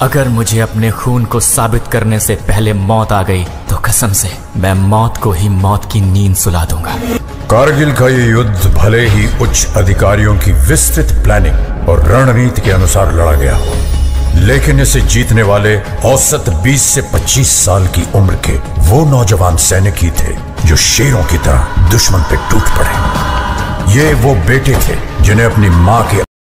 अगर मुझे अपने खून को साबित करने से पहले मौत आ गई तो कसम से मैं मौत को ही मौत की नींद सुला दूंगा। कारगिल का ये युद्ध भले ही उच्च अधिकारियों की विस्तृत प्लानिंग और रणनीति के अनुसार लड़ा गया हो, लेकिन इसे जीतने वाले औसत 20 से 25 साल की उम्र के वो नौजवान सैनिक ही थे जो शेरों की तरह दुश्मन पे टूट पड़े। ये वो बेटे थे जिन्हें अपनी मां के